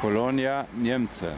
Kolonia, Niemcy.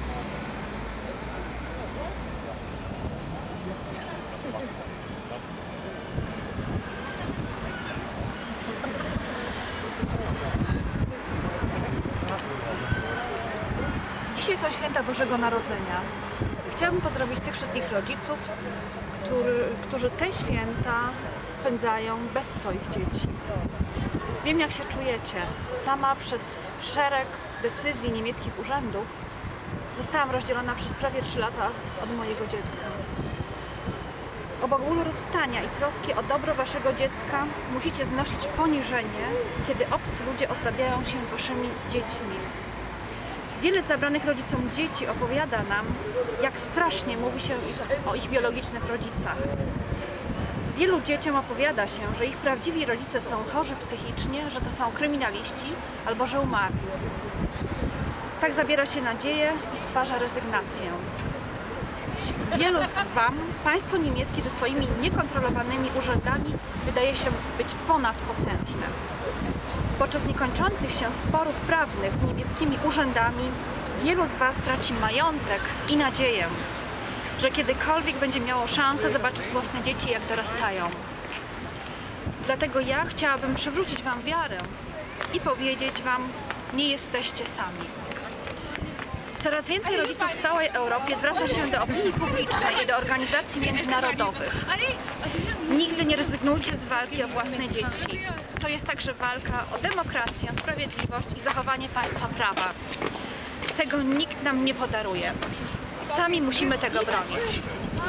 Dzisiaj są święta Bożego Narodzenia. Chciałabym pozdrowić tych wszystkich rodziców, którzy te święta spędzają bez swoich dzieci. Wiem, jak się czujecie. Sama przez szereg decyzji niemieckich urzędów zostałam rozdzielona przez prawie 3 lata od mojego dziecka. Obok bólu rozstania i troski o dobro waszego dziecka musicie znosić poniżenie, kiedy obcy ludzie ozdabiają się waszymi dziećmi. Wiele zabranych rodzicom dzieci opowiada nam, jak strasznie mówi się o ich biologicznych rodzicach. Wielu dzieciom opowiada się, że ich prawdziwi rodzice są chorzy psychicznie, że to są kryminaliści albo że umarli. Tak zabiera się nadzieję i stwarza rezygnację. Wielu z wam, państwo niemieckie ze swoimi niekontrolowanymi urzędami wydaje się być ponadpotężne. Podczas niekończących się sporów prawnych z niemieckimi urzędami wielu z was traci majątek i nadzieję, że kiedykolwiek będzie miało szansę zobaczyć własne dzieci, jak dorastają. Dlatego ja chciałabym przywrócić wam wiarę i powiedzieć wam, nie jesteście sami. Coraz więcej rodziców w całej Europie zwraca się do opinii publicznej i do organizacji międzynarodowych. Nigdy nie rezygnujcie z walki o własne dzieci. To jest także walka o demokrację, sprawiedliwość i zachowanie państwa prawa. Tego nikt nam nie podaruje. Sami musimy tego bronić.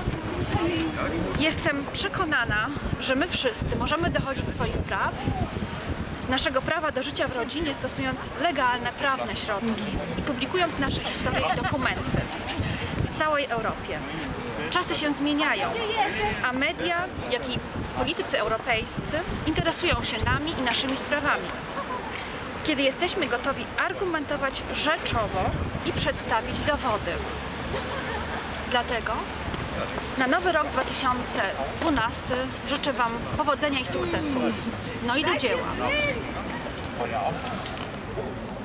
Jestem przekonana, że my wszyscy możemy dochodzić swoich praw, naszego prawa do życia w rodzinie, stosując legalne, prawne środki i publikując nasze historie i dokumenty w całej Europie. Czasy się zmieniają, a media, jak i politycy europejscy interesują się nami i naszymi sprawami. Kiedy jesteśmy gotowi argumentować rzeczowo i przedstawić dowody. Dlatego na nowy rok 2012 życzę wam powodzenia i sukcesów. No i do dzieła.